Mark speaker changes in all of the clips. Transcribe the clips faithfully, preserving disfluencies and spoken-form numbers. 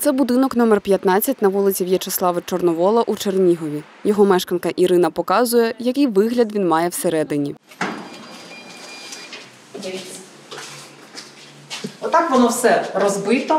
Speaker 1: Це будинок номер п'ятнадцять на вулиці В'ячеслава Чорновола у Чернігові. Його мешканка Ірина показує, який вигляд він має всередині.
Speaker 2: Дивіться. Отак воно все розбито.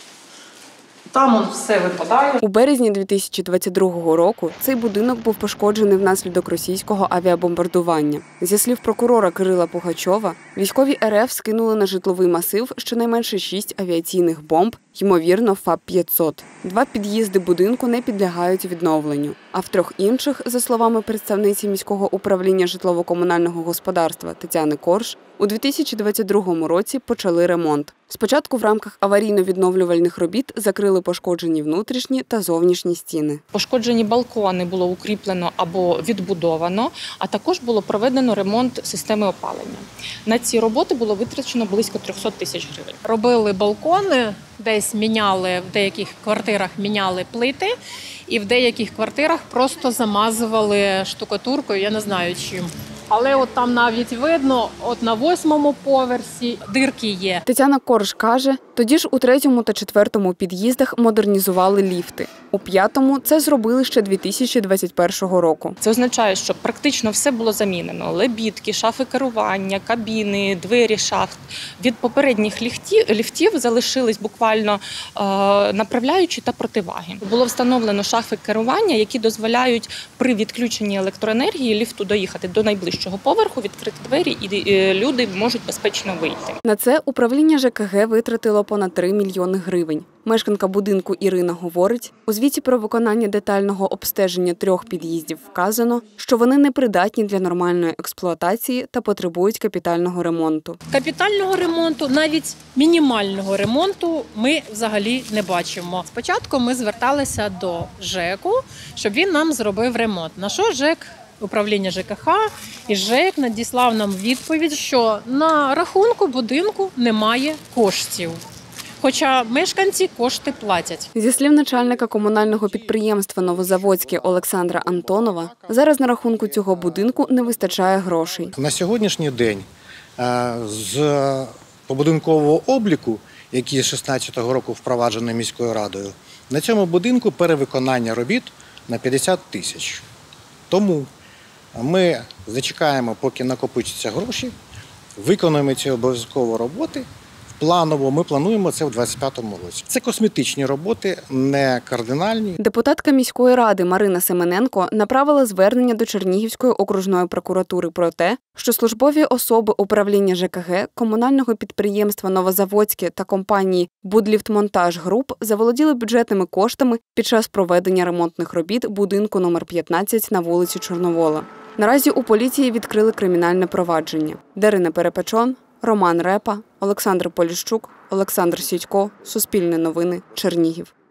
Speaker 2: Там он все випадає.
Speaker 1: У березні дві тисячі двадцять другого року цей будинок був пошкоджений внаслідок російського авіабомбардування. Зі слів прокурора Кирила Пугачова, військові РФ скинули на житловий масив щонайменше шість авіаційних бомб, ймовірно, ФАП п'ятсот. Два під'їзди будинку не підлягають відновленню. А в трьох інших, за словами представниці міського управління житлово-комунального господарства Тетяни Корж, у дві тисячі двадцять другому році почали ремонт. Спочатку в рамках аварійно-відновлювальних робіт закрили пошкоджені внутрішні та зовнішні стіни.
Speaker 3: Пошкоджені балкони було укріплено або відбудовано, а також було проведено ремонт системи опалення. На ці роботи було витрачено близько трьохсот тисяч гривень.
Speaker 4: Робили балкони, десь міняли, в деяких квартирах міняли плити, і в деяких квартирах просто замазували штукатуркою, я не знаю чим. Але от там навіть видно, от на восьмому поверсі дирки є.
Speaker 1: Тетяна Корж каже, тоді ж у третьому та четвертому під'їздах модернізували ліфти. У п'ятому це зробили ще дві тисячі двадцять першого року.
Speaker 3: Це означає, що практично все було замінено. Лебідки, шафи керування, кабіни, двері шахт. Від попередніх ліфтів, ліфтів залишились буквально е, направляючі та противаги. Було встановлено шафи керування, які дозволяють при відключенні електроенергії ліфту доїхати до найближчого поверху, відкрити двері і люди можуть безпечно вийти.
Speaker 1: На це управління ЖКГ витратило понад три мільйони гривень. Мешканка будинку Ірина говорить, у звіті про виконання детального обстеження трьох під'їздів вказано, що вони непридатні для нормальної експлуатації та потребують капітального ремонту.
Speaker 4: Капітального ремонту, навіть мінімального ремонту ми взагалі не бачимо. Спочатку ми зверталися до ЖЕКу, щоб він нам зробив ремонт. На що ЖЕК? Управління ЖКХ і ЖЕК надіслав нам відповідь, що на рахунку будинку немає коштів. Хоча мешканці кошти платять.
Speaker 1: Зі слів начальника комунального підприємства «Новозаводське» Олександра Антонова, зараз на рахунку цього будинку не вистачає грошей.
Speaker 5: На сьогоднішній день з побудинкового обліку, який з шістнадцятого року впроваджений міською радою, на цьому будинку перевиконання робіт на п'ятдесят тисяч. Тому ми зачекаємо, поки накопичаться гроші, виконуємо ці обов'язкові роботи. Планово ми плануємо це в двадцять п'ятому році. Це косметичні роботи, не кардинальні.
Speaker 1: Депутатка міської ради Марина Семененко направила звернення до Чернігівської окружної прокуратури про те, що службові особи управління ЖКГ, комунального підприємства «Новозаводське» та компанії «Будліфтмонтаж Груп» заволоділи бюджетними коштами під час проведення ремонтних робіт будинку номер п'ятнадцять на вулиці Чорновола. Наразі у поліції відкрили кримінальне провадження. Дарина Перепечон, Роман Репа, Олександр Поліщук, Олександр Сідько, Суспільне новини, Чернігів.